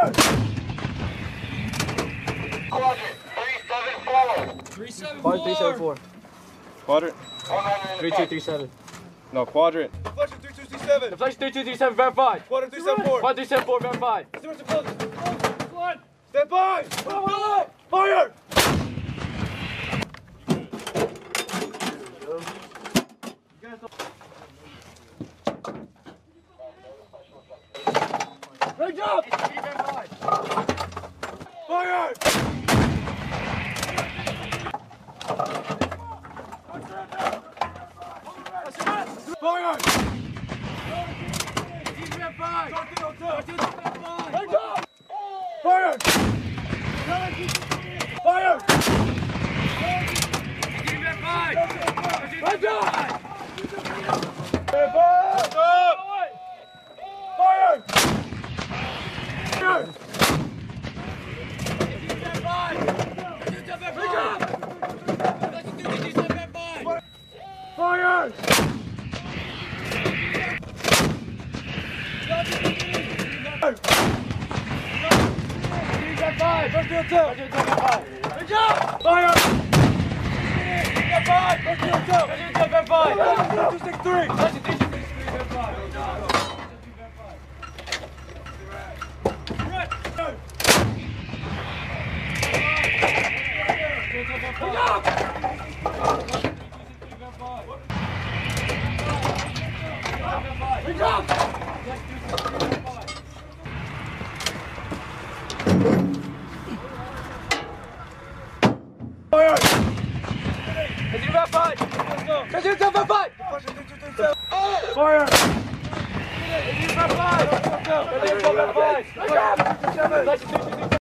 Quadrant 374. 374. Quadrant. 3237. No, quadrant. Deflection 3237. Deflection 3237, verified. Quadrant 374. 374, verified. Stand by! Fire! Good job! Fire! Fire! Fire! Fire! Fire! Fire!